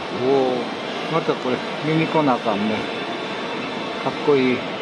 おお、またこれ見に来なあかんね。かっこいい。